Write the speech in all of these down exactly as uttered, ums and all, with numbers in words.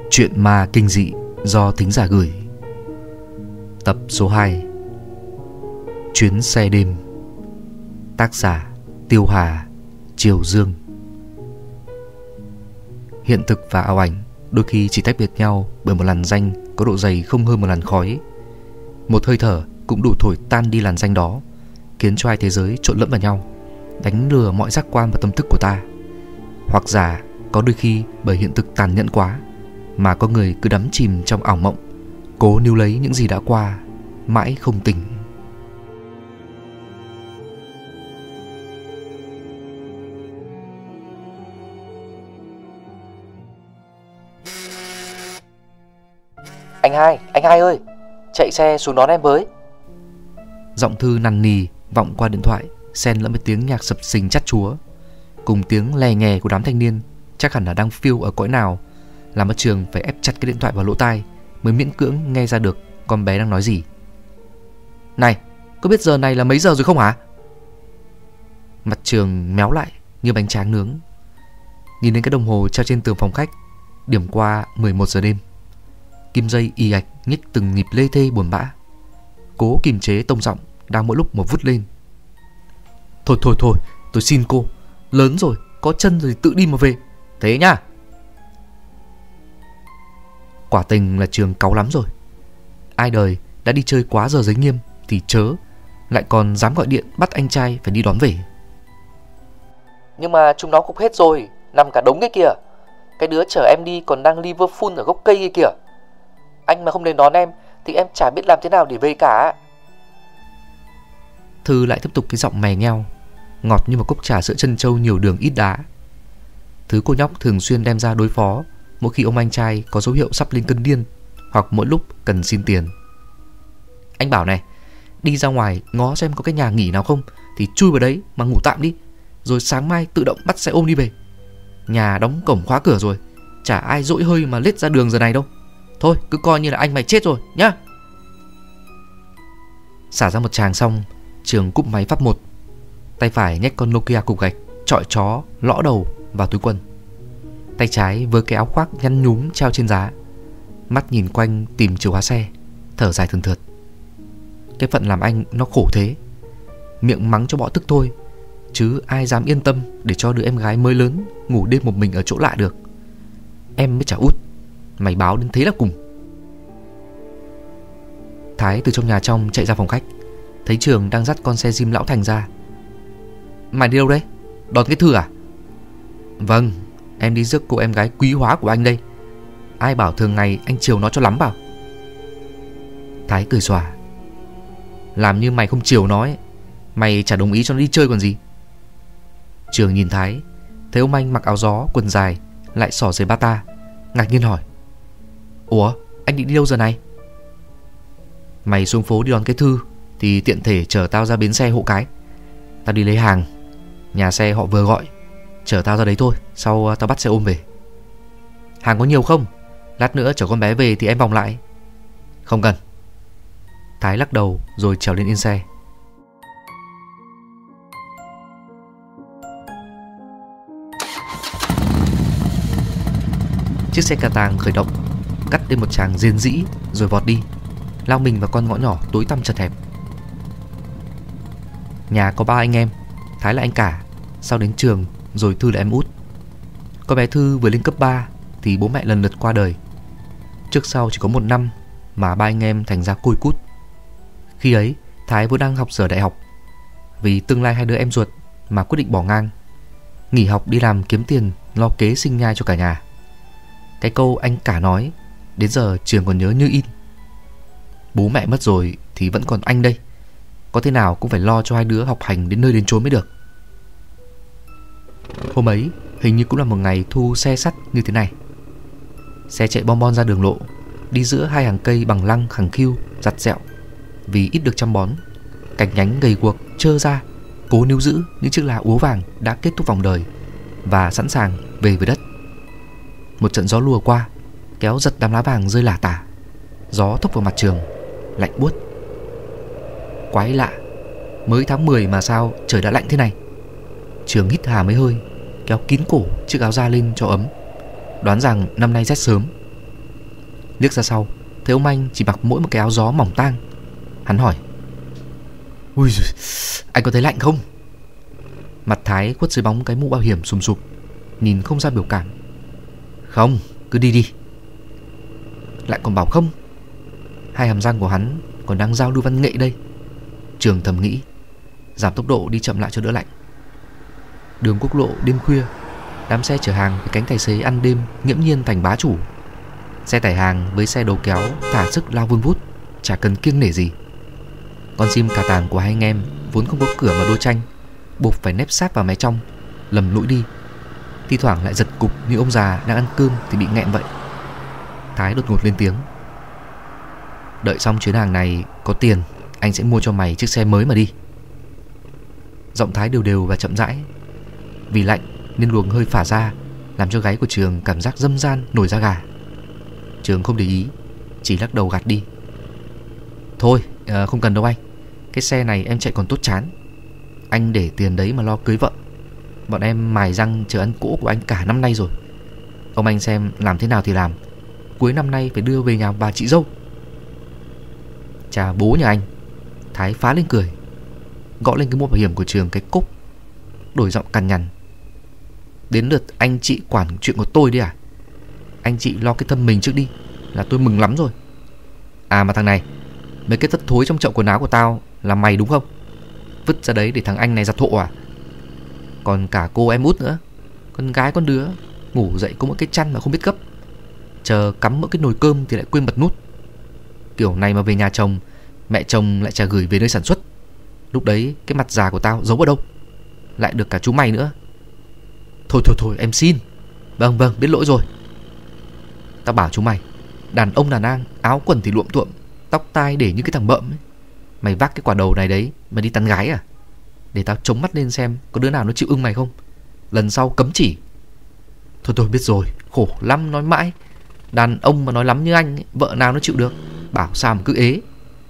Chuyện ma kinh dị do thính giả gửi. Tập số hai. Chuyến xe đêm. Tác giả Tiêu Hà, Triều Dương. Hiện thực và ảo ảnh đôi khi chỉ tách biệt nhau bởi một làn ranh có độ dày không hơn một làn khói. Một hơi thở cũng đủ thổi tan đi làn ranh đó, khiến cho hai thế giới trộn lẫn vào nhau, đánh lừa mọi giác quan và tâm thức của ta. Hoặc giả có đôi khi bởi hiện thực tàn nhẫn quá mà có người cứ đắm chìm trong ảo mộng, cố níu lấy những gì đã qua, mãi không tỉnh. Anh hai, anh hai ơi, chạy xe xuống đón em với. Giọng Thư nằn nì vọng qua điện thoại, xen lẫn với tiếng nhạc sập sình chát chúa, cùng tiếng lè nhè của đám thanh niên chắc hẳn là đang phiêu ở cõi nào, làm ở Trường phải ép chặt cái điện thoại vào lỗ tai mới miễn cưỡng nghe ra được con bé đang nói gì. Này, có biết giờ này là mấy giờ rồi không hả? Mặt Trường méo lại như bánh tráng nướng, nhìn đến cái đồng hồ treo trên tường phòng khách, điểm qua mười một giờ đêm. Kim dây ì ạch nhích từng nhịp lê thê buồn bã, cố kiềm chế tông giọng đang mỗi lúc một vút lên. Thôi thôi thôi, tôi xin cô, lớn rồi, có chân rồi thì tự đi mà về. Thế nhá. Quả tình là Trường cáu lắm rồi. Ai đời đã đi chơi quá giờ giới nghiêm thì chớ, lại còn dám gọi điện bắt anh trai phải đi đón về. Nhưng mà chúng nó cục hết rồi, nằm cả đống cái kìa. Cái đứa chở em đi còn đang Liverpool ở gốc cây kia kìa. Anh mà không đến đón em thì em chả biết làm thế nào để về cả. Thư lại tiếp tục cái giọng mè nheo, ngọt như một cốc trà sữa trân châu nhiều đường ít đá. Thứ cô nhóc thường xuyên đem ra đối phó mỗi khi ông anh trai có dấu hiệu sắp lên cơn điên, hoặc mỗi lúc cần xin tiền. Anh bảo này, đi ra ngoài ngó xem có cái nhà nghỉ nào không thì chui vào đấy mà ngủ tạm đi, rồi sáng mai tự động bắt xe ôm đi về. Nhà đóng cổng khóa cửa rồi, chả ai dỗi hơi mà lết ra đường giờ này đâu. Thôi cứ coi như là anh mày chết rồi nhá. Xả ra một tràng xong, Trường cúp máy phát một, tay phải nhét con Nokia cục gạch chọi chó lõ đầu vào túi quần, tay trái với cái áo khoác nhăn nhúm treo trên giá, mắt nhìn quanh tìm chìa khóa xe, thở dài thườn thượt. Cái phận làm anh nó khổ thế, miệng mắng cho bỏ tức thôi, chứ ai dám yên tâm để cho đứa em gái mới lớn ngủ đêm một mình ở chỗ lạ được. Em mới chả út, mày báo đến thế là cùng. Thái từ trong nhà trong chạy ra phòng khách, thấy Trường đang dắt con xe Jim lão thành ra. Mày đi đâu đấy? Đón cái Thư à? Vâng, em đi rước cô em gái quý hóa của anh đây. Ai bảo thường ngày anh chiều nó cho lắm bảo. Thái cười xòa. Làm như mày không chiều nó ấy, mày chả đồng ý cho nó đi chơi còn gì. Trường nhìn Thái, thấy ông anh mặc áo gió, quần dài, lại xỏ giày bata, ngạc nhiên hỏi: Ủa, anh định đi đâu giờ này? Mày xuống phố đi đón cái Thư thì tiện thể chở tao ra bến xe Hộ Cái. Tao đi lấy hàng, nhà xe họ vừa gọi, chở tao ra đấy thôi, sau tao bắt xe ôm về. Hàng có nhiều không? Lát nữa chở con bé về thì em vòng lại. Không cần. Thái lắc đầu rồi trèo lên yên xe. Chiếc xe cà tàng khởi động, cắt lên một tràng rền rĩ rồi vọt đi, lao mình vào con ngõ nhỏ tối tăm chật hẹp. Nhà có ba anh em, Thái là anh cả, sau đến Trường, rồi Thư là em út. Con bé Thư vừa lên cấp ba thì bố mẹ lần lượt qua đời. Trước sau chỉ có một năm mà ba anh em thành ra côi cút. Khi ấy Thái vẫn đang học dở đại học, vì tương lai hai đứa em ruột mà quyết định bỏ ngang, nghỉ học đi làm kiếm tiền lo kế sinh nhai cho cả nhà. Cái câu anh cả nói đến giờ Trường còn nhớ như in. Bố mẹ mất rồi thì vẫn còn anh đây, có thế nào cũng phải lo cho hai đứa học hành đến nơi đến chốn mới được. Hôm ấy hình như cũng là một ngày thu xe sắt như thế này. Xe chạy bon bon ra đường lộ, đi giữa hai hàng cây bằng lăng khẳng khiu giặt dẹo, vì ít được chăm bón, cành nhánh gầy guộc trơ ra, cố níu giữ những chiếc lá úa vàng đã kết thúc vòng đời và sẵn sàng về với đất. Một trận gió lùa qua, kéo giật đám lá vàng rơi lả tả. Gió thốc vào mặt Trường, lạnh buốt. Quái lạ, mới tháng mười mà sao trời đã lạnh thế này. Trường hít hà mấy hơi, kéo kín cổ chiếc áo da lên cho ấm, đoán rằng năm nay rét sớm. Liếc ra sau, thấy ông anh chỉ mặc mỗi một cái áo gió mỏng tang. Hắn hỏi: Ui giời, anh có thấy lạnh không? Mặt Thái khuất dưới bóng cái mũ bảo hiểm sùm sụp, nhìn không ra biểu cảm. Không, cứ đi đi. Lại còn bảo không. Hai hàm răng của hắn còn đang giao lưu văn nghệ đây. Trường thầm nghĩ, giảm tốc độ đi chậm lại cho đỡ lạnh. Đường quốc lộ đêm khuya, đám xe chở hàng với cánh tài xế ăn đêm nghiễm nhiên thành bá chủ. Xe tải hàng với xe đầu kéo thả sức lao vun vút, chả cần kiêng nể gì. Con sim cà tàng của hai anh em vốn không có cửa mà đua tranh, buộc phải nép sát vào mé trong, lầm lũi đi. Thi thoảng lại giật cục như ông già đang ăn cơm thì bị nghẹn vậy. Thái đột ngột lên tiếng: Đợi xong chuyến hàng này có tiền, anh sẽ mua cho mày chiếc xe mới mà đi. Giọng Thái đều đều và chậm rãi. Vì lạnh nên luồng hơi phả ra, làm cho gáy của Trường cảm giác dâm gian nổi da gà. Trường không để ý, chỉ lắc đầu gạt đi. Thôi, à, không cần đâu anh. Cái xe này em chạy còn tốt chán. Anh để tiền đấy mà lo cưới vợ. Bọn em mài răng chờ ăn cỗ của anh cả năm nay rồi. Ông anh xem làm thế nào thì làm, cuối năm nay phải đưa về nhà bà chị dâu. Chà bố nhà anh. Thái phá lên cười, gõ lên cái mũ bảo hiểm của Trường cái cúc, đổi giọng cằn nhằn: Đến lượt anh chị quản chuyện của tôi đi à? Anh chị lo cái thân mình trước đi là tôi mừng lắm rồi. À mà thằng này, mấy cái tất thối trong chậu quần áo của tao là mày đúng không? Vứt ra đấy để thằng anh này giặt hộ à? Còn cả cô em út nữa, con gái con đứa ngủ dậy có một cái chăn mà không biết gấp, chờ cắm mỗi cái nồi cơm thì lại quên bật nút. Kiểu này mà về nhà chồng, mẹ chồng lại chả gửi về nơi sản xuất. Lúc đấy cái mặt già của tao giấu ở đâu? Lại được cả chú mày nữa. Thôi thôi thôi em xin. Vâng vâng biết lỗi rồi. Tao bảo chú mày, đàn ông đàn an, áo quần thì luộm tuộm, tóc tai để như cái thằng bợm ấy. Mày vác cái quả đầu này đấy mà đi tán gái à? Để tao chống mắt lên xem có đứa nào nó chịu ưng mày không. Lần sau cấm chỉ. Thôi tôi biết rồi, khổ lắm nói mãi. Đàn ông mà nói lắm như anh ấy, vợ nào nó chịu được. Bảo sao mà cứ ế.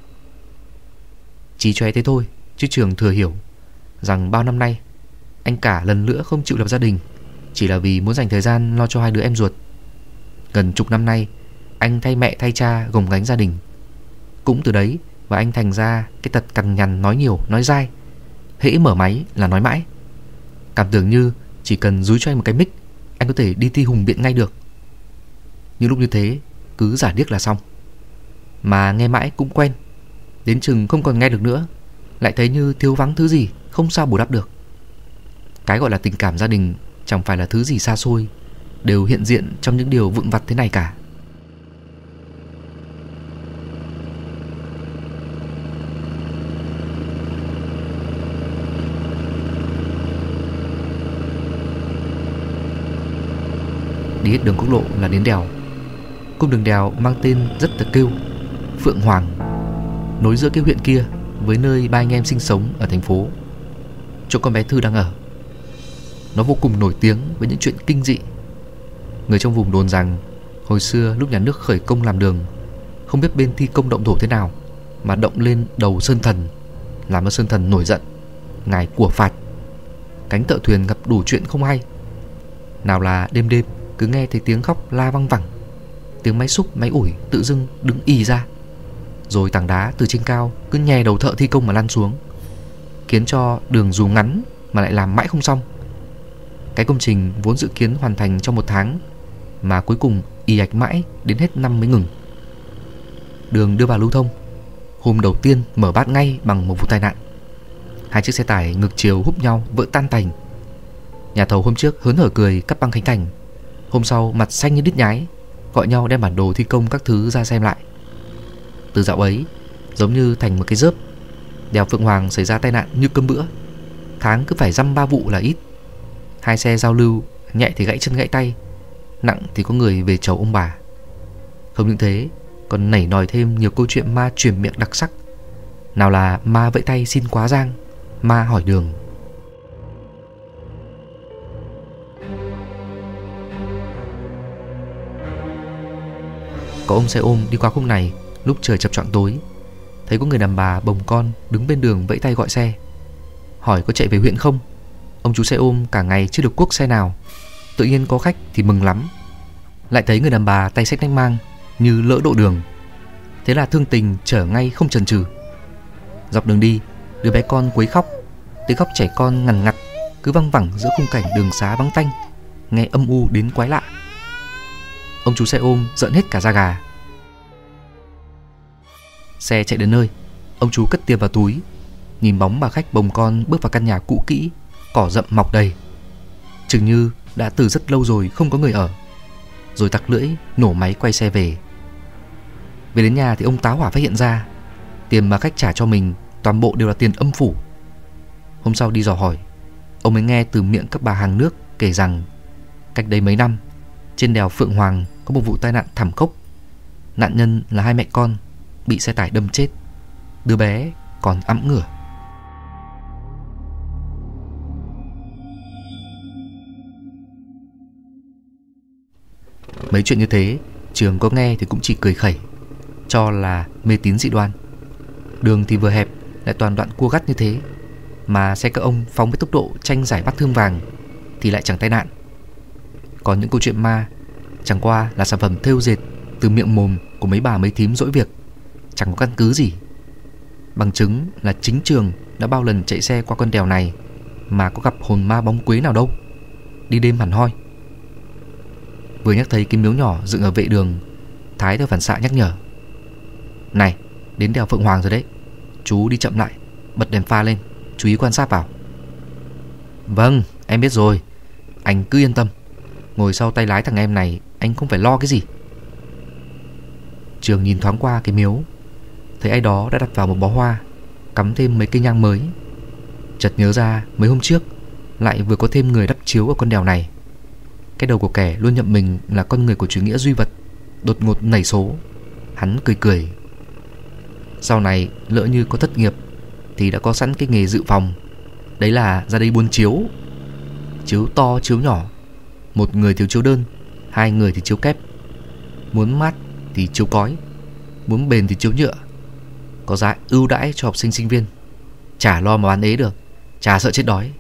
Chỉ cho thế thôi, chứ Trường thừa hiểu rằng bao năm nay anh cả lần nữa không chịu lập gia đình chỉ là vì muốn dành thời gian lo cho hai đứa em ruột. Gần chục năm nay anh thay mẹ thay cha gồng gánh gia đình. Cũng từ đấy và anh thành ra cái tật cằn nhằn nói nhiều nói dai, hễ mở máy là nói mãi. Cảm tưởng như chỉ cần dúi cho anh một cái mic, anh có thể đi thi hùng biện ngay được. Những lúc như thế cứ giả điếc là xong. Mà nghe mãi cũng quen, đến chừng không còn nghe được nữa, lại thấy như thiếu vắng thứ gì không sao bù đắp được. Cái gọi là tình cảm gia đình chẳng phải là thứ gì xa xôi, đều hiện diện trong những điều vụn vặt thế này cả. Đi hết đường quốc lộ là đến đèo. Cung đường đèo mang tên rất là kêu, Phượng Hoàng, nối giữa cái huyện kia với nơi ba anh em sinh sống ở thành phố, chỗ con bé Thư đang ở. Nó vô cùng nổi tiếng với những chuyện kinh dị. Người trong vùng đồn rằng hồi xưa lúc nhà nước khởi công làm đường, không biết bên thi công động thổ thế nào mà động lên đầu Sơn Thần, làm cho Sơn Thần nổi giận, ngài của phạt. Cánh thợ thuyền gặp đủ chuyện không hay. Nào là đêm đêm cứ nghe thấy tiếng khóc la văng vẳng, tiếng máy xúc máy ủi tự dưng đứng ì ra, rồi tảng đá từ trên cao cứ nhè đầu thợ thi công mà lăn xuống, khiến cho đường dù ngắn mà lại làm mãi không xong. Cái công trình vốn dự kiến hoàn thành trong một tháng mà cuối cùng ì ạch mãi đến hết năm mới ngừng. Đường đưa vào lưu thông, hôm đầu tiên mở bát ngay bằng một vụ tai nạn. Hai chiếc xe tải ngược chiều húc nhau vỡ tan tành. Nhà thầu hôm trước hớn hở cười cắt băng khánh thành, hôm sau mặt xanh như đít nhái, gọi nhau đem bản đồ thi công các thứ ra xem lại. Từ dạo ấy giống như thành một cái rớp, đèo Phượng Hoàng xảy ra tai nạn như cơm bữa, tháng cứ phải dăm ba vụ là ít. Hai xe giao lưu, nhẹ thì gãy chân gãy tay, nặng thì có người về chầu ông bà. Không những thế, còn nảy nòi thêm nhiều câu chuyện ma truyền miệng đặc sắc. Nào là ma vẫy tay xin quá giang, ma hỏi đường. Có ông xe ôm đi qua khúc này lúc trời chập choạng tối, thấy có người đàn bà bồng con đứng bên đường vẫy tay gọi xe, hỏi có chạy về huyện không. Ông chú xe ôm cả ngày chưa được cuốc xe nào, tự nhiên có khách thì mừng lắm. Lại thấy người đàn bà tay xách nách mang, như lỡ độ đường. Thế là Thương Tình chở ngay không chần chừ. Dọc đường đi, đứa bé con quấy khóc. Tiếng khóc trẻ con ngằn ngặt cứ văng vẳng giữa khung cảnh đường xá vắng tanh, nghe âm u đến quái lạ. Ông chú xe ôm giận hết cả da gà. Xe chạy đến nơi, ông chú cất tiền vào túi, nhìn bóng bà khách bồng con bước vào căn nhà cũ kỹ, cỏ rậm mọc đầy. Chừng như đã từ rất lâu rồi không có người ở. Rồi tặc lưỡi nổ máy quay xe về. Về đến nhà thì ông tá hỏa phát hiện ra tiền mà khách trả cho mình toàn bộ đều là tiền âm phủ. Hôm sau đi dò hỏi, ông mới nghe từ miệng các bà hàng nước kể rằng cách đây mấy năm, trên đèo Phượng Hoàng có một vụ tai nạn thảm khốc. Nạn nhân là hai mẹ con bị xe tải đâm chết, đứa bé còn ẵm ngửa. Mấy chuyện như thế Trường có nghe thì cũng chỉ cười khẩy, cho là mê tín dị đoan. Đường thì vừa hẹp, lại toàn đoạn cua gắt như thế, mà xe các ông phóng với tốc độ tranh giải bắt thương vàng thì lại chẳng tai nạn. Còn những câu chuyện ma chẳng qua là sản phẩm thêu dệt từ miệng mồm của mấy bà mấy thím dỗi việc, chẳng có căn cứ gì. Bằng chứng là chính Trường đã bao lần chạy xe qua con đèo này mà có gặp hồn ma bóng quế nào đâu, đi đêm hẳn hoi. Vừa nhắc thấy cái miếu nhỏ dựng ở vệ đường, Thái theo phản xạ nhắc nhở: "Này, đến đèo Phượng Hoàng rồi đấy, chú đi chậm lại, bật đèn pha lên, chú ý quan sát vào." "Vâng, em biết rồi, anh cứ yên tâm. Ngồi sau tay lái thằng em này, anh không phải lo cái gì." Trường nhìn thoáng qua cái miếu, thấy ai đó đã đặt vào một bó hoa, cắm thêm mấy cây nhang mới. Chợt nhớ ra mấy hôm trước lại vừa có thêm người đắp chiếu ở con đèo này. Cái đầu của kẻ luôn nhậm mình là con người của chủ nghĩa duy vật đột ngột nảy số. Hắn cười cười. Sau này lỡ như có thất nghiệp thì đã có sẵn cái nghề dự phòng, đấy là ra đây buôn chiếu. Chiếu to chiếu nhỏ, một người thiếu chiếu đơn, hai người thì chiếu kép. Muốn mát thì chiếu cói, muốn bền thì chiếu nhựa. Có giá ưu đãi cho học sinh sinh viên, chả lo mà bán ế được, chả sợ chết đói.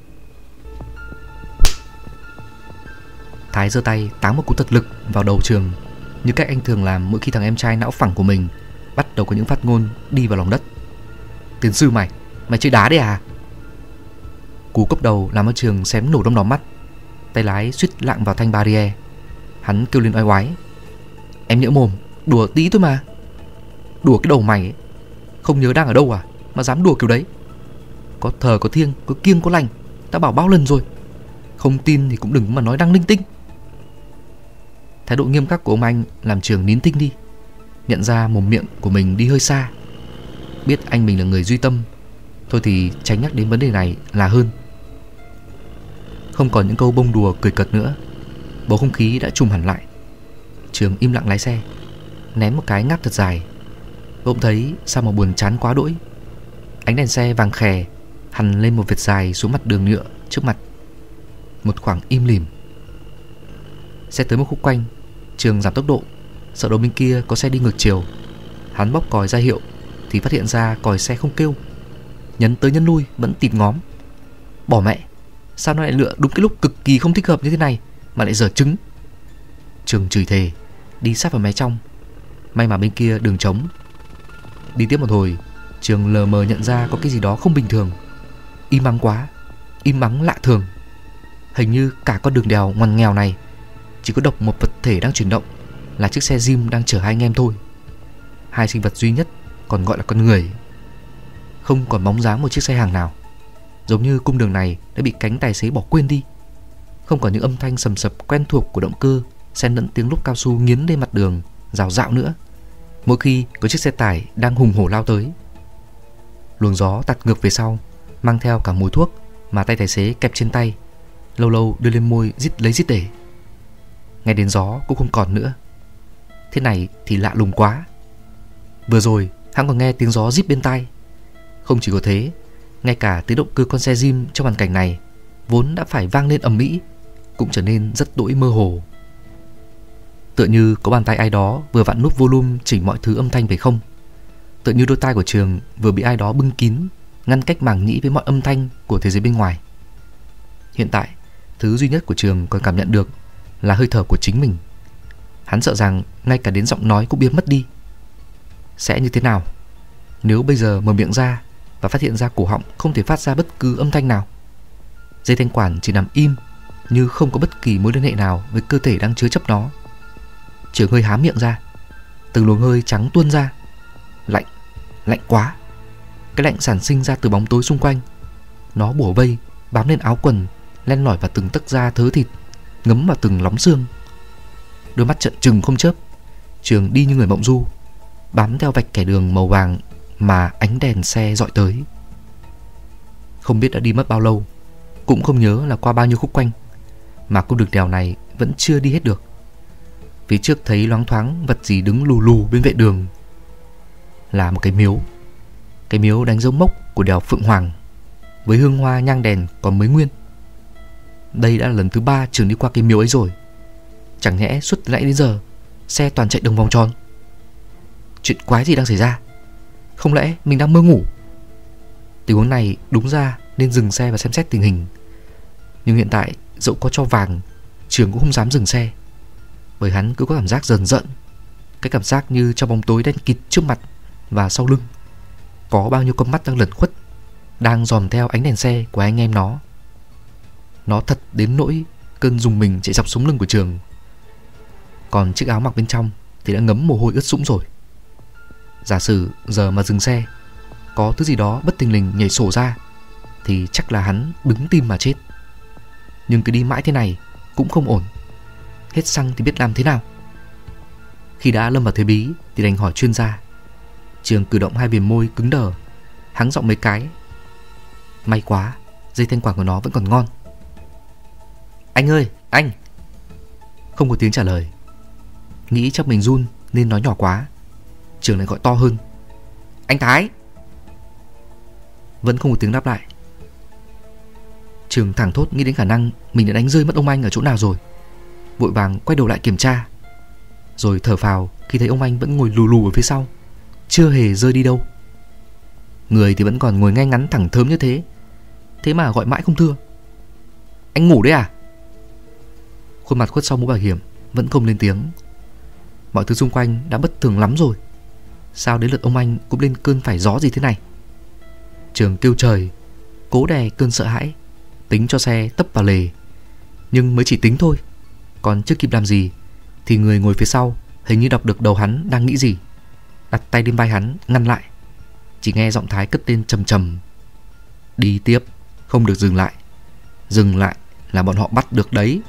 Thái giơ tay táng một cú thật lực vào đầu Trường, như cách anh thường làm mỗi khi thằng em trai não phẳng của mình bắt đầu có những phát ngôn đi vào lòng đất. "Tiến sư mày, mày chơi đá đấy à?" Cú cốc đầu làm cho Trường xém nổ đom đóm mắt, tay lái suýt lạng vào thanh barrier. Hắn kêu lên oai oái: "Em nhỡ mồm, đùa tí thôi mà." "Đùa cái đầu mày ấy, không nhớ đang ở đâu à mà dám đùa kiểu đấy? Có thờ có thiêng, có kiêng có lành, đã bảo bao lần rồi. Không tin thì cũng đừng mà nói đăng linh tinh." Thái độ nghiêm khắc của ông anh làm Trường nín thinh đi, nhận ra mồm miệng của mình đi hơi xa. Biết anh mình là người duy tâm, thôi thì tránh nhắc đến vấn đề này là hơn. Không còn những câu bông đùa cười cợt nữa, bầu không khí đã trùm hẳn lại. Trường im lặng lái xe, ném một cái ngáp thật dài. Bỗng thấy sao mà buồn chán quá đỗi. Ánh đèn xe vàng khè hằn lên một vệt dài xuống mặt đường nhựa trước mặt. Một khoảng im lìm. Xe tới một khúc quanh, Trường giảm tốc độ, sợ đầu bên kia có xe đi ngược chiều. Hắn bóp còi ra hiệu thì phát hiện ra còi xe không kêu. Nhấn tới nhấn lui vẫn tịt ngóm. Bỏ mẹ, sao nó lại lựa đúng cái lúc cực kỳ không thích hợp như thế này mà lại dở trứng. Trường chửi thề, đi sát vào mé trong. May mà bên kia đường trống. Đi tiếp một hồi, Trường lờ mờ nhận ra có cái gì đó không bình thường. Im ắng quá, im ắng lạ thường. Hình như cả con đường đèo ngoằn nghèo này chỉ có độc một vật thể đang chuyển động, là chiếc xe Jim đang chở hai anh em thôi. Hai sinh vật duy nhất còn gọi là con người. Không còn bóng dáng một chiếc xe hàng nào. Giống như cung đường này đã bị cánh tài xế bỏ quên đi. Không còn những âm thanh sầm sập quen thuộc của động cơ xen lẫn tiếng lốp cao su nghiến lên mặt đường rào rạo nữa, mỗi khi có chiếc xe tải đang hùng hổ lao tới. Luồng gió tạt ngược về sau, mang theo cả mùi thuốc mà tay tài xế kẹp trên tay, lâu lâu đưa lên môi rít lấy rít để. Ngay đến gió cũng không còn nữa. Thế này thì lạ lùng quá. Vừa rồi hắn còn nghe tiếng gió rít bên tai. Không chỉ có thế, ngay cả tiếng động cơ con xe Jim trong hoàn cảnh này vốn đã phải vang lên ầm ĩ cũng trở nên rất đỗi mơ hồ. Tựa như có bàn tay ai đó vừa vặn nút volume chỉnh mọi thứ âm thanh về không. Tựa như đôi tai của Trường vừa bị ai đó bưng kín, ngăn cách màng nhĩ với mọi âm thanh của thế giới bên ngoài. Hiện tại, thứ duy nhất của Trường còn cảm nhận được là hơi thở của chính mình. Hắn sợ rằng ngay cả đến giọng nói cũng biến mất đi. Sẽ như thế nào nếu bây giờ mở miệng ra và phát hiện ra cổ họng không thể phát ra bất cứ âm thanh nào? Dây thanh quản chỉ nằm im như không có bất kỳ mối liên hệ nào với cơ thể đang chứa chấp nó. Trường hơi há miệng ra, từng luồng hơi trắng tuôn ra. Lạnh, lạnh quá. Cái lạnh sản sinh ra từ bóng tối xung quanh. Nó bủa vây, bám lên áo quần, len lỏi vào từng tấc da thớ thịt, ngấm vào từng lóng xương. Đôi mắt trợn trừng không chớp, Trường đi như người mộng du, bám theo vạch kẻ đường màu vàng mà ánh đèn xe dọi tới. Không biết đã đi mất bao lâu, cũng không nhớ là qua bao nhiêu khúc quanh, mà cung đường đèo này vẫn chưa đi hết được. Phía trước thấy loáng thoáng vật gì đứng lù lù bên vệ đường. Là một cái miếu. Cái miếu đánh dấu mốc của đèo Phượng Hoàng, với hương hoa nhang đèn còn mới nguyên. Đây đã là lần thứ ba Trường đi qua cái miếu ấy rồi. Chẳng nhẽ suốt từ nãy đến giờ xe toàn chạy đường vòng tròn? Chuyện quái gì đang xảy ra? Không lẽ mình đang mơ ngủ? Tình huống này đúng ra nên dừng xe và xem xét tình hình. Nhưng hiện tại dẫu có cho vàng, Trường cũng không dám dừng xe, bởi hắn cứ có cảm giác dần dận. Cái cảm giác như trong bóng tối đen kịt trước mặt và sau lưng có bao nhiêu con mắt đang lẩn khuất, đang dòm theo ánh đèn xe của anh em nó. Nó thật đến nỗi cơn rùng mình chạy dọc sống lưng của Trường. Còn chiếc áo mặc bên trong thì đã ngấm mồ hôi ướt sũng rồi. Giả sử giờ mà dừng xe, có thứ gì đó bất thình lình nhảy sổ ra, thì chắc là hắn đứng tim mà chết. Nhưng cứ đi mãi thế này cũng không ổn. Hết xăng thì biết làm thế nào. Khi đã lâm vào thế bí thì đành hỏi chuyên gia. Trường cử động hai viền môi cứng đờ, hắng giọng mấy cái. May quá, dây thanh quản của nó vẫn còn ngon. Anh ơi, anh. Không có tiếng trả lời. Nghĩ chắc mình run nên nói nhỏ quá, Trường lại gọi to hơn. Anh Thái. Vẫn không có tiếng đáp lại. Trường thẳng thốt nghĩ đến khả năng mình đã đánh rơi mất ông anh ở chỗ nào rồi, vội vàng quay đầu lại kiểm tra, rồi thở phào khi thấy ông anh vẫn ngồi lù lù ở phía sau, chưa hề rơi đi đâu. Người thì vẫn còn ngồi ngay ngắn thẳng thớm như thế, thế mà gọi mãi không thưa. Anh ngủ đấy à? Khuôn mặt khuất sau mũ bảo hiểm vẫn không lên tiếng. Mọi thứ xung quanh đã bất thường lắm rồi, sao đến lượt ông anh cũng lên cơn phải gió gì thế này? Trường kêu trời, cố đè cơn sợ hãi, tính cho xe tấp vào lề. Nhưng mới chỉ tính thôi, còn chưa kịp làm gì thì người ngồi phía sau hình như đọc được đầu hắn đang nghĩ gì, đặt tay lên vai hắn ngăn lại. Chỉ nghe giọng Thái cất tên trầm trầm. Đi tiếp, không được dừng lại. Dừng lại là bọn họ bắt được đấy.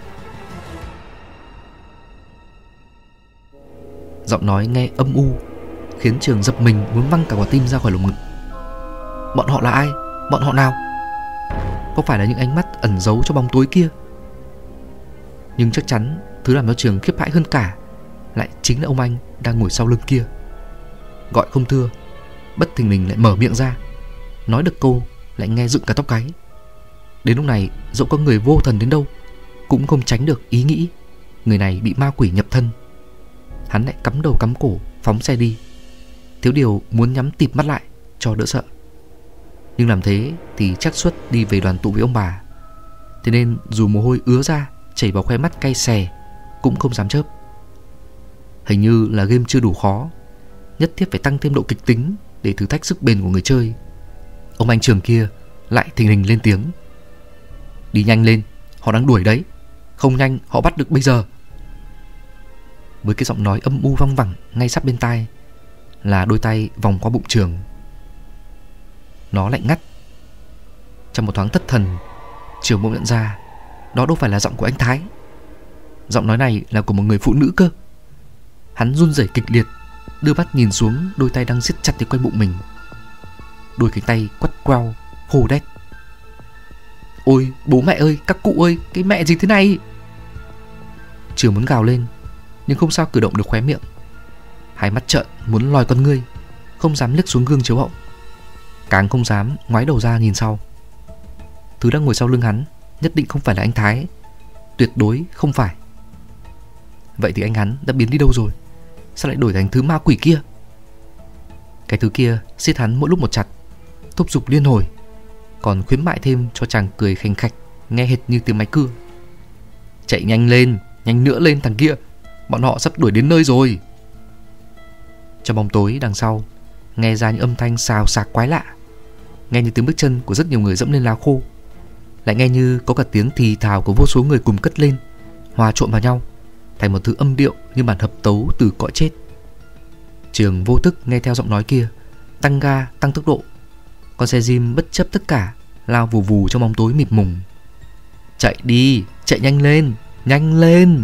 Giọng nói nghe âm u, khiến Trường giật mình muốn văng cả quả tim ra khỏi lồng ngực. Bọn họ là ai? Bọn họ nào? Có phải là những ánh mắt ẩn giấu trong bóng tối kia? Nhưng chắc chắn thứ làm cho Trường khiếp hãi hơn cả lại chính là ông anh đang ngồi sau lưng kia. Gọi không thưa, bất thình lình lại mở miệng ra, nói được câu lại nghe dựng cả tóc gáy. Đến lúc này dẫu có người vô thần đến đâu cũng không tránh được ý nghĩ người này bị ma quỷ nhập thân. Hắn lại cắm đầu cắm cổ phóng xe đi, thiếu điều muốn nhắm tịt mắt lại cho đỡ sợ. Nhưng làm thế thì chắc suất đi về đoàn tụ với ông bà. Thế nên dù mồ hôi ứa ra chảy vào khóe mắt cay xè cũng không dám chớp. Hình như là game chưa đủ khó, nhất thiết phải tăng thêm độ kịch tính để thử thách sức bền của người chơi. Ông anh Trường kia lại thình lình lên tiếng. Đi nhanh lên, họ đang đuổi đấy. Không nhanh họ bắt được bây giờ. Với cái giọng nói âm u văng vẳng ngay sát bên tai là đôi tay vòng qua bụng Trường. Nó lạnh ngắt. Trong một thoáng thất thần, Trường bỗng nhận ra đó đâu phải là giọng của anh Thái. Giọng nói này là của một người phụ nữ cơ. Hắn run rẩy kịch liệt, đưa mắt nhìn xuống đôi tay đang siết chặt tới quanh bụng mình. Đôi cánh tay quắt queo, hô đét. Ôi bố mẹ ơi, các cụ ơi, cái mẹ gì thế này? Trường muốn gào lên, nhưng không sao cử động được khóe miệng. Hai mắt trợn muốn lòi con ngươi, không dám liếc xuống gương chiếu hậu, càng không dám ngoái đầu ra nhìn sau. Thứ đang ngồi sau lưng hắn nhất định không phải là anh Thái, tuyệt đối không phải. Vậy thì anh hắn đã biến đi đâu rồi? Sao lại đổi thành thứ ma quỷ kia? Cái thứ kia siết hắn mỗi lúc một chặt, thúc giục liên hồi, còn khuyến mại thêm cho chàng cười khanh khách nghe hệt như tiếng máy cưa. Chạy nhanh lên, nhanh nữa lên thằng kia. bọn họ sắp đuổi đến nơi rồi. Trong bóng tối đằng sau nghe ra những âm thanh xào xạc quái lạ, nghe như tiếng bước chân của rất nhiều người dẫm lên lá khô, lại nghe như có cả tiếng thì thào của vô số người cùng cất lên, hòa trộn vào nhau thành một thứ âm điệu như bản hợp tấu từ cõi chết. Trường vô thức nghe theo giọng nói kia, tăng ga, tăng tốc độ. Con xe Jim bất chấp tất cả lao vù vù trong bóng tối mịt mùng. Chạy đi, chạy nhanh lên, nhanh lên.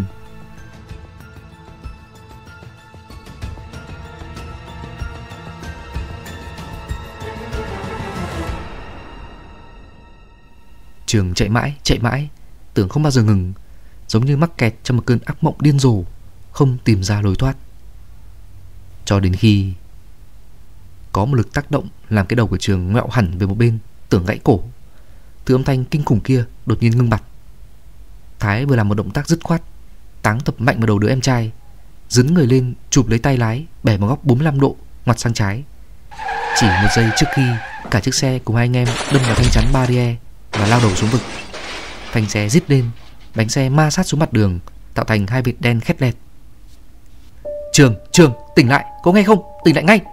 Trường chạy mãi, chạy mãi, tưởng không bao giờ ngừng, giống như mắc kẹt trong một cơn ác mộng điên rồ, không tìm ra lối thoát. Cho đến khi có một lực tác động làm cái đầu của Trường ngoẹo hẳn về một bên, tưởng gãy cổ. Thứ âm thanh kinh khủng kia đột nhiên ngưng bặt. Thái vừa làm một động tác dứt khoát, táng tập mạnh vào đầu đứa em trai, dướn người lên chụp lấy tay lái, bẻ một góc bốn mươi lăm độ ngoặt sang trái. Chỉ một giây trước khi cả chiếc xe cùng hai anh em đâm vào thanh chắn barrier và lao đầu xuống vực. Phanh xe rít lên, bánh xe ma sát xuống mặt đường, tạo thành hai vệt đen khét lẹt. Trường, Trường, tỉnh lại, có nghe không? Tỉnh lại ngay.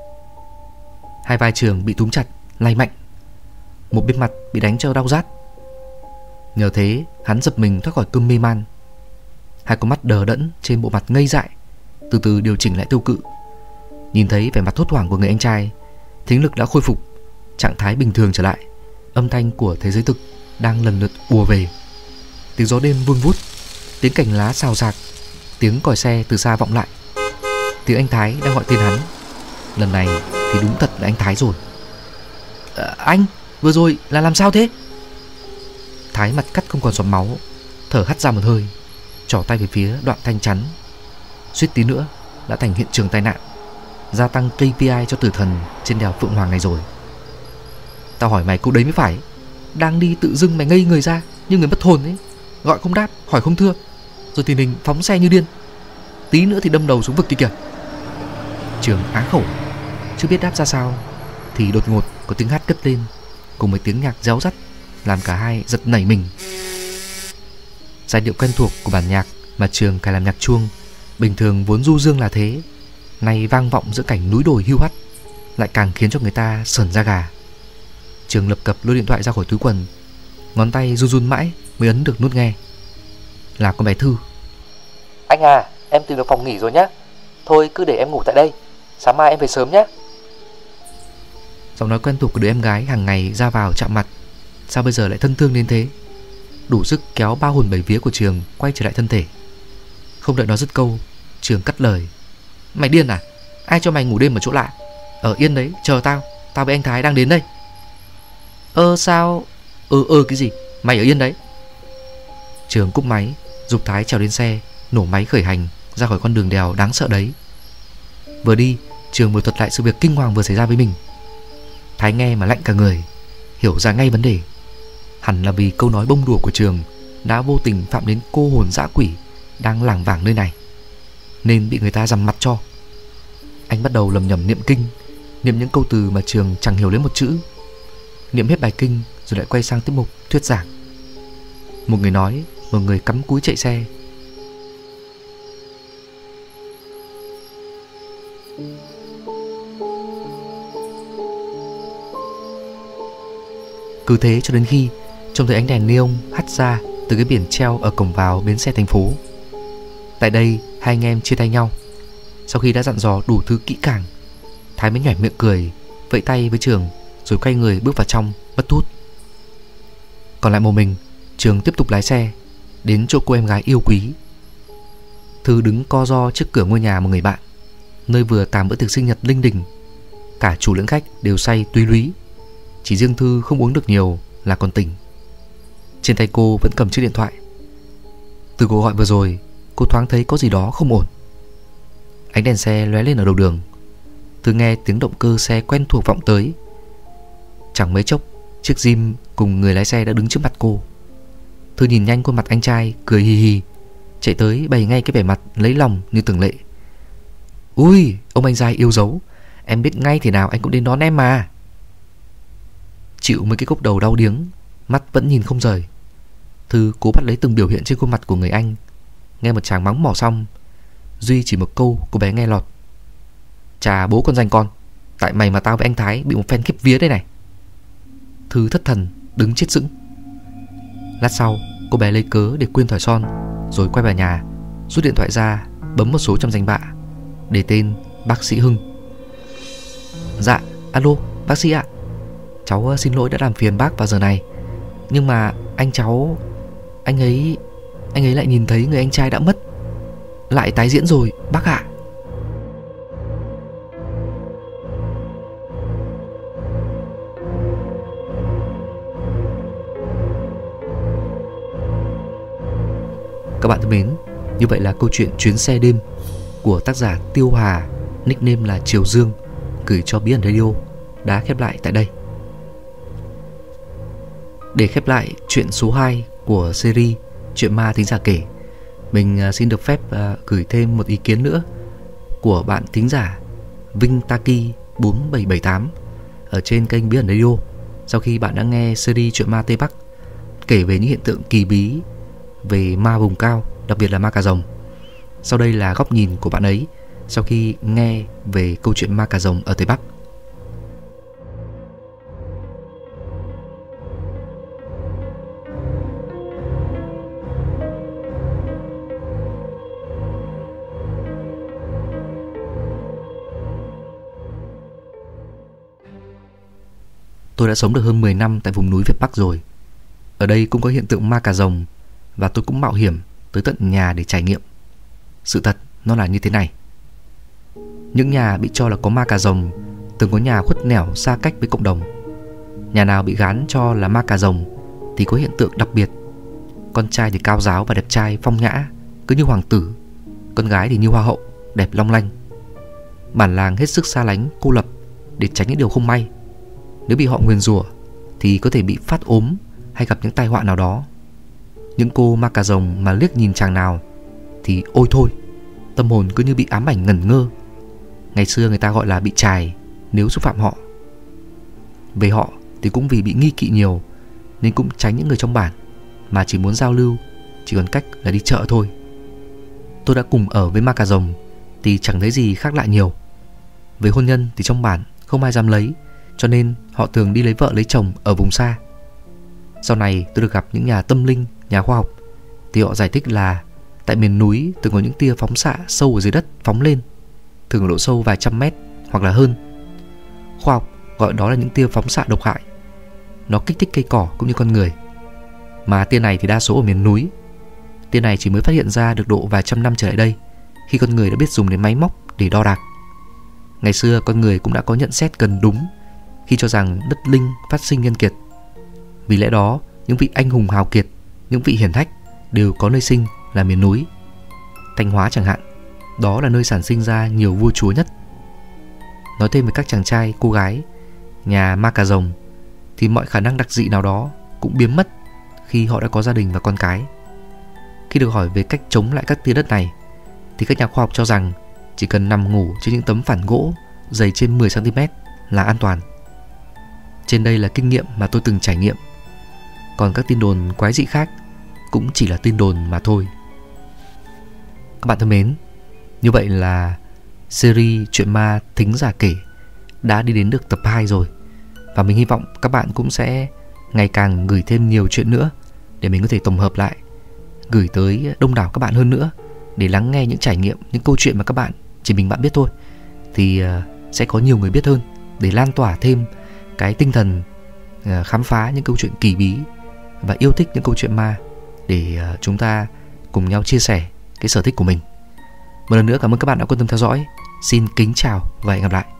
Hai vai Trường bị túm chặt, lay mạnh. Một bên mặt bị đánh cho đau rát. Nhờ thế hắn giật mình thoát khỏi cơn mê man. Hai con mắt đờ đẫn trên bộ mặt ngây dại từ từ điều chỉnh lại tiêu cự. Nhìn thấy vẻ mặt hốt hoảng của người anh trai, thính lực đã khôi phục, trạng thái bình thường trở lại. Âm thanh của thế giới thực đang lần lượt ùa về. Tiếng gió đêm vun vút, tiếng cành lá xào xạc, tiếng còi xe từ xa vọng lại. Tiếng anh Thái đang gọi tên hắn. Lần này thì đúng thật là anh Thái rồi. À, anh, vừa rồi là làm sao thế? Thái mặt cắt không còn giọt máu, thở hắt ra một hơi, trỏ tay về phía đoạn thanh chắn. Suýt tí nữa đã thành hiện trường tai nạn, gia tăng ca pê i cho tử thần trên đèo Phượng Hoàng này rồi. Tao hỏi mày câu đấy mới phải. Đang đi tự dưng mày ngây người ra như người mất hồn ấy, gọi không đáp, hỏi không thưa, rồi thì mình phóng xe như điên, tí nữa thì đâm đầu xuống vực kia kìa. Trường á khẩu, chưa biết đáp ra sao thì đột ngột có tiếng hát cất lên cùng với tiếng nhạc réo rắt, làm cả hai giật nảy mình. Giai điệu quen thuộc của bản nhạc mà Trường cài làm nhạc chuông, bình thường vốn du dương là thế, nay vang vọng giữa cảnh núi đồi hiu hắt, lại càng khiến cho người ta sởn da gà. Trường lập cập lôi điện thoại ra khỏi túi quần, ngón tay run run mãi mới ấn được nút nghe. Là con bé Thư. Anh à, em tìm được phòng nghỉ rồi nhá. Thôi cứ để em ngủ tại đây, sáng mai em về sớm nhá. Giọng nói quen thuộc của đứa em gái hàng ngày ra vào chạm mặt, sao bây giờ lại thân thương đến thế, đủ sức kéo ba hồn bảy vía của Trường quay trở lại thân thể. Không đợi nó dứt câu, Trường cắt lời. Mày điên à? Ai cho mày ngủ đêm ở chỗ lạ? Ở yên đấy, chờ tao, tao với anh Thái đang đến đây. Ơ sao? Ừ ừ cái gì? Mày ở yên đấy. Trường cúp máy, giục Thái trèo lên xe, nổ máy khởi hành ra khỏi con đường đèo đáng sợ đấy. Vừa đi, Trường vừa thuật lại sự việc kinh hoàng vừa xảy ra với mình. Thái nghe mà lạnh cả người, hiểu ra ngay vấn đề. Hẳn là vì câu nói bông đùa của Trường đã vô tình phạm đến cô hồn dã quỷ đang lảng vảng nơi này, nên bị người ta dằm mặt cho. Anh bắt đầu lầm nhầm niệm kinh, niệm những câu từ mà Trường chẳng hiểu lấy một chữ. Niệm hết bài kinh rồi lại quay sang tiết mục thuyết giảng. Một người nói, một người cắm cúi chạy xe. Cứ thế cho đến khi trông thấy ánh đèn neon hắt ra từ cái biển treo ở cổng vào bến xe thành phố. Tại đây hai anh em chia tay nhau. Sau khi đã dặn dò đủ thứ kỹ càng, Thái mới nhoẻn miệng cười, vẫy tay với Trường rồi quay người bước vào trong, mất hút. Còn lại một mình, Trường tiếp tục lái xe đến chỗ cô em gái yêu quý. Thư đứng co ro trước cửa ngôi nhà một người bạn, nơi vừa tạm bữa tiệc sinh nhật linh đình. Cả chủ lẫn khách đều say túy lúy, chỉ riêng Thư không uống được nhiều là còn tỉnh. Trên tay cô vẫn cầm chiếc điện thoại. Từ cuộc gọi vừa rồi, cô thoáng thấy có gì đó không ổn. Ánh đèn xe lóe lên ở đầu đường. Thư nghe tiếng động cơ xe quen thuộc vọng tới. Chẳng mấy chốc, chiếc Jim cùng người lái xe đã đứng trước mặt cô. Thư nhìn nhanh khuôn mặt anh trai, cười hì hì, chạy tới bày ngay cái vẻ mặt lấy lòng như thường lệ. Ui, ông anh trai yêu dấu, em biết ngay thế nào anh cũng đến đón em mà. Chịu mấy cái cốc đầu đau điếng, mắt vẫn nhìn không rời, Thư cố bắt lấy từng biểu hiện trên khuôn mặt của người anh. Nghe một chàng mắng mỏ xong, Duy chỉ một câu cô bé nghe lọt: "Chà bố con danh con, tại mày mà tao với anh Thái bị một phen khiếp vía đây này." Thư thất thần đứng chết sững. Lát sau cô bé lấy cớ để quên thỏi son, rồi quay vào nhà, rút điện thoại ra, bấm một số trong danh bạ, để tên bác sĩ Hưng. "Dạ, alo, bác sĩ ạ. Cháu xin lỗi đã làm phiền bác vào giờ này. Nhưng mà anh cháu, anh ấy, anh ấy lại nhìn thấy người anh trai đã mất. Lại tái diễn rồi, bác ạ." Các bạn thân mến, như vậy là câu chuyện Chuyến xe đêm của tác giả Tiêu Hà, nickname là Triều Dương, gửi cho Bí ẩn Radio đã khép lại tại đây. Để khép lại chuyện số hai của series Chuyện ma thính giả kể, mình xin được phép gửi thêm một ý kiến nữa của bạn thính giả Vinh Taki bốn bảy bảy tám ở trên kênh Bí ẩn Radio. Sau khi bạn đã nghe series Chuyện ma Tây Bắc kể về những hiện tượng kỳ bí về ma vùng cao, đặc biệt là ma cà rồng, sau đây là góc nhìn của bạn ấy sau khi nghe về câu chuyện ma cà rồng ở Tây Bắc. Tôi đã sống được hơn mười năm tại vùng núi Việt Bắc rồi. Ở đây cũng có hiện tượng ma cà rồng, và tôi cũng mạo hiểm tới tận nhà để trải nghiệm. Sự thật nó là như thế này. Những nhà bị cho là có ma cà rồng thường có nhà khuất nẻo xa cách với cộng đồng. Nhà nào bị gán cho là ma cà rồng thì có hiện tượng đặc biệt. Con trai thì cao ráo và đẹp trai phong nhã, cứ như hoàng tử. Con gái thì như hoa hậu, đẹp long lanh. Bản làng hết sức xa lánh, cô lập để tránh những điều không may. Nếu bị họ nguyền rủa thì có thể bị phát ốm hay gặp những tai họa nào đó. Những cô ma cà rồng mà liếc nhìn chàng nào thì ôi thôi, tâm hồn cứ như bị ám ảnh ngẩn ngơ. Ngày xưa người ta gọi là bị chài nếu xúc phạm họ. Về họ thì cũng vì bị nghi kỵ nhiều nên cũng tránh những người trong bản, mà chỉ muốn giao lưu chỉ còn cách là đi chợ thôi. Tôi đã cùng ở với ma cà rồng thì chẳng thấy gì khác lạ nhiều. Về hôn nhân thì trong bản không ai dám lấy, cho nên họ thường đi lấy vợ lấy chồng ở vùng xa. Sau này tôi được gặp những nhà tâm linh, nhà khoa học, thì họ giải thích là tại miền núi từng có những tia phóng xạ sâu ở dưới đất phóng lên, thường ở độ sâu vài trăm mét hoặc là hơn. Khoa học gọi đó là những tia phóng xạ độc hại. Nó kích thích cây cỏ cũng như con người. Mà tia này thì đa số ở miền núi. Tia này chỉ mới phát hiện ra được độ vài trăm năm trở lại đây, khi con người đã biết dùng đến máy móc để đo đạc. Ngày xưa con người cũng đã có nhận xét gần đúng khi cho rằng đất linh phát sinh nhân kiệt. Vì lẽ đó, những vị anh hùng hào kiệt, những vị hiển hách đều có nơi sinh là miền núi. Thanh Hóa chẳng hạn, đó là nơi sản sinh ra nhiều vua chúa nhất. Nói thêm về các chàng trai, cô gái nhà ma cà rồng thì mọi khả năng đặc dị nào đó cũng biến mất khi họ đã có gia đình và con cái. Khi được hỏi về cách chống lại các tia đất này thì các nhà khoa học cho rằng chỉ cần nằm ngủ trên những tấm phản gỗ dày trên mười xăng ti mét là an toàn. Trên đây là kinh nghiệm mà tôi từng trải nghiệm. Còn các tin đồn quái dị khác cũng chỉ là tin đồn mà thôi. Các bạn thân mến, như vậy là series Chuyện ma thính giả kể đã đi đến được tập hai rồi. Và mình hy vọng các bạn cũng sẽ ngày càng gửi thêm nhiều chuyện nữa để mình có thể tổng hợp lại, gửi tới đông đảo các bạn hơn nữa, để lắng nghe những trải nghiệm, những câu chuyện mà các bạn chỉ mình bạn biết thôi. Thì sẽ có nhiều người biết hơn, để lan tỏa thêm cái tinh thần khám phá những câu chuyện kỳ bí và yêu thích những câu chuyện ma, để chúng ta cùng nhau chia sẻ cái sở thích của mình. Một lần nữa cảm ơn các bạn đã quan tâm theo dõi. Xin kính chào và hẹn gặp lại.